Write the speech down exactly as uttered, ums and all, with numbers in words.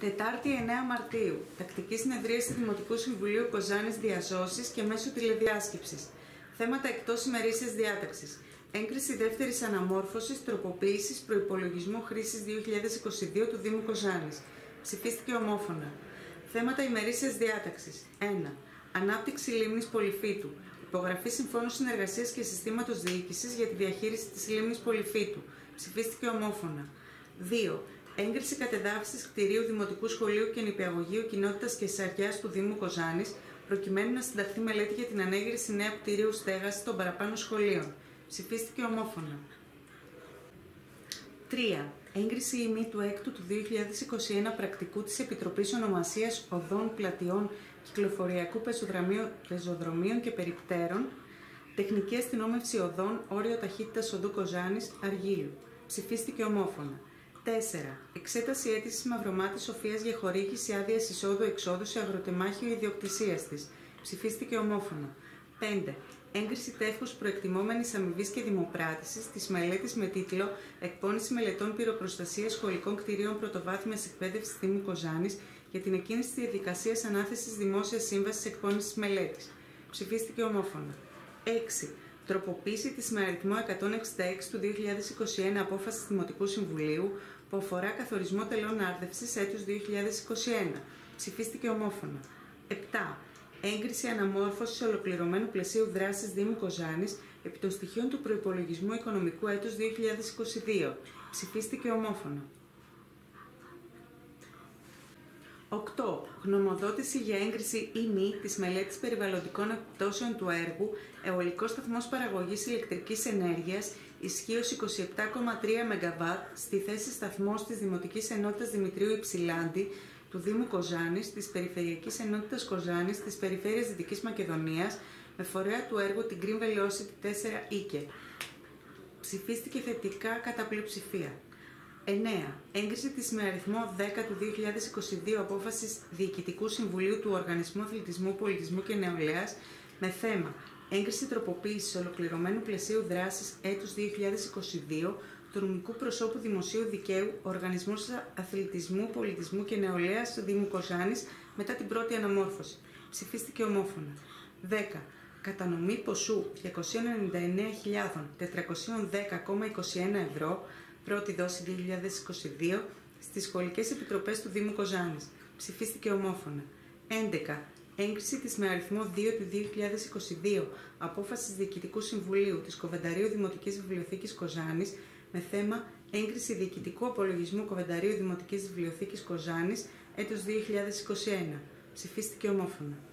Τετάρτη εννέα Μαρτίου. Τακτική συνεδρίαση Δημοτικού Συμβουλίου Κοζάνης Διασώσης και μέσω τηλεδιάσκεψης. Θέματα εκτός ημερήσιας διάταξης. Έγκριση δεύτερης αναμόρφωσης τροποποίησης προϋπολογισμού χρήσης δύο χιλιάδες είκοσι δύο του Δήμου Κοζάνης. Ψηφίστηκε ομόφωνα. Θέματα ημερήσιας διάταξης. ένα. Ανάπτυξη λίμνης Πολυφύτου. Υπογραφή Συμφώνου Συνεργασίας και Συστήματος Διοίκησης για τη διαχείριση της λίμνης Πολυφύτου. Ψηφίστηκε ομόφωνα. δύο. Έγκριση κατεδάφισης κτηρίου Δημοτικού Σχολείου και Νηπιαγωγείου Κοινότητας και Σαρκιάς του Δήμου Κοζάνης, προκειμένου να συνταχθεί μελέτη για την ανέγερση νέου κτηρίου στέγασης των παραπάνω σχολείων. Ψηφίστηκε ομόφωνα. τρία. Έγκριση ημί του έκτου του δύο χιλιάδες είκοσι ένα πρακτικού της Επιτροπής Ονομασίας Οδών, Πλατιών, Κυκλοφοριακού Πεζοδρομίων και Περιπτέρων, Τεχνική Αστυνόμευση Οδών, Όριο Ταχύτητας Οδού Κοζάνης, Αργύλου. Ψηφίστηκε ομόφωνα. τέσσερα. Εξέταση αίτησης Μαυρομάτη Σοφίας για χορήγηση άδειας εισόδου-εξόδου σε αγροτεμάχιο ιδιοκτησίας της. Ψηφίστηκε ομόφωνα. πέντε. Έγκριση τεύχους προεκτιμόμενης αμοιβής και δημοπράτησης της μελέτης με τίτλο Εκπώνηση μελετών πυροπροστασίας σχολικών κτηρίων πρωτοβάθμιας εκπαίδευσης Δήμου Κοζάνης για την εκκίνηση της διαδικασίας ανάθεσης δημόσιας σύμβασης εκπώνησης μελέτης. Ψηφίστηκε ομόφωνα. έξι. Τροποποίηση της με αριθμό εκατόν εξήντα έξι του δύο χιλιάδες είκοσι ένα απόφασης Δημοτικού Συμβουλίου που αφορά καθορισμό τελών άρδευσης έτους δύο χιλιάδες είκοσι ένα. Ψηφίστηκε ομόφωνα. επτά. Έγκριση αναμόρφωσης ολοκληρωμένου πλαισίου δράσης Δήμου Κοζάνης επί των στοιχείων του προϋπολογισμού οικονομικού έτους δύο χιλιάδες είκοσι δύο. Ψηφίστηκε ομόφωνα. οκτώ. Γνωμοδότηση για έγκριση ή μη της μελέτης περιβαλλοντικών επιπτώσεων του έργου Αιωλικός Σταθμός Παραγωγής Ηλεκτρικής Ενέργειας ισχύως είκοσι επτά κόμμα τρία μεγαβάτ στη θέση σταθμός της Δημοτικής Ενότητας Δημητρίου Υψηλάντη του Δήμου Κοζάνης, της Περιφερειακής Ενότητας Κοζάνης, της Περιφέρειας Δυτικής Μακεδονίας, με φορέα του έργου την Green Velocity τέσσερα Ίκε. Ψηφίστηκε θετικά κατά πλειοψηφία. εννέα. Έγκριση της με αριθμό δέκα του δύο χιλιάδες είκοσι δύο απόφασης Διοικητικού Συμβουλίου του Οργανισμού Αθλητισμού, Πολιτισμού και Νεολαίας με θέμα Έγκριση τροποποίησης ολοκληρωμένου πλαισίου δράσης έτους δύο χιλιάδες είκοσι δύο του νομικού προσώπου Δημοσίου Δικαίου Οργανισμός Αθλητισμού, Πολιτισμού και Νεολαίας του Δήμου Κοζάνης μετά την πρώτη αναμόρφωση. Ψηφίστηκε ομόφωνα. δέκα. Κατανομή ποσού διακόσια ενενήντα εννέα χιλιάδες τετρακόσια δέκα κόμμα είκοσι ένα ευρώ, πρώτη δόση δύο χιλιάδες είκοσι δύο, στις σχολικές επιτροπές του Δήμου Κοζάνης. Ψηφίστηκε ομόφωνα. έντεκα. Έγκριση της με αριθμό δύο του δύο χιλιάδες είκοσι δύο απόφασης Διοικητικού Συμβουλίου της Κοβενταρίου Δημοτικής Βιβλιοθήκης Κοζάνης με θέμα Έγκριση Διοικητικού Απολογισμού Κοβενταρίου Δημοτικής Βιβλιοθήκης Κοζάνης έτος δύο χιλιάδες είκοσι ένα. Ψηφίστηκε ομόφωνα.